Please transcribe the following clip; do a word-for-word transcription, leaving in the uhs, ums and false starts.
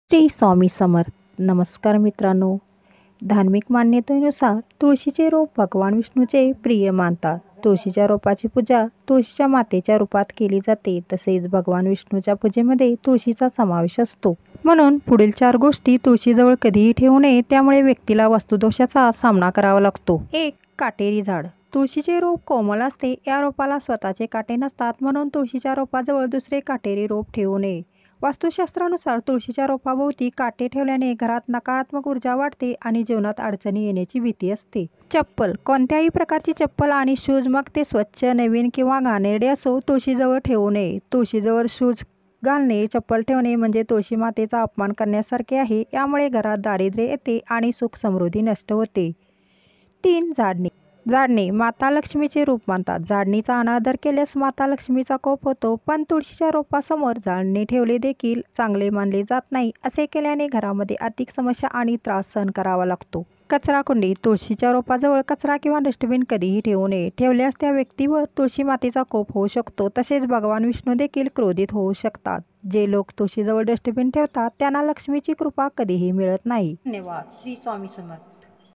श्री स्वामी समर्थ. नमस्कार मित्रांनो. धार्मिक मान्यतेनुसार तुळशीचे रोप भगवान विष्णूचे प्रिय मानतात. तुळशीच्या रोपाची पूजा तुळशीच्या मातेच्या रूपात केली जाते. तसेच भगवान विष्णूच्या पूजेमध्ये तुळशीचा समावेश असतो. म्हणून पुढील चार गोष्टी तुळशीजवळ कधीही ठेवू नये, त्यामुळे व्यक्तीला वास्तुदोषाचा सामना करावा लागतो. एक. काटेरी झाड. तुळशीचे रोप कोमल असते. या रोपाला स्वतःचे काटे नसतात, म्हणून तुळशीच्या रोपाजवळ दुसरे काटेरी रोप ठेवू नये. वास्तुशास्त्रानुसार तुळशीच्या रोपाभोवती काटे ठेवल्याने घरात नकारात्मक ऊर्जा वाढते आणि जीवनात अडचणी येण्याची भीती असते. चप्पल. कोणत्याही प्रकारची चप्पल आणि शूज, मग ते स्वच्छ, नवीन किंवा घाणेरडे असो, तुळशीजवळ ठेवू नये. तुळशीजवळ शूज घालणे, चप्पल ठेवणे म्हणजे तुळशी मातेचा अपमान करण्यासारखे आहे. यामुळे घरात दारिद्र्य येते आणि सुख समृद्धी नष्ट होते. तीन. झाडणे. झाडणे माता लक्ष्मीचे रूप मानतात. झाडणीचा अनादर केल्यास माता लक्ष्मीचा कोप होतो. पण तुळशीच्या रोपासमोर झाडणे ठेवले देखील चांगले मानले जात नाही. असे केल्याने घरामध्ये आर्थिक समस्या आणि त्रास सहन करावा लागतो. कचरा कुंडी. तुळशीच्या रोपाजवळ कचरा किंवा डस्टबिन कधीही ठेवू नये. ठेवल्यास त्या व्यक्तीवर तुळशी मातेचा कोप होऊ शकतो. तसेच भगवान विष्णू देखील क्रोधित होऊ शकतात. जे लोक तुळशीजवळ डस्टबिन ठेवतात त्यांना लक्ष्मीची कृपा कधीही मिळत नाही. धन्यवाद. श्री स्वामी समर्थ.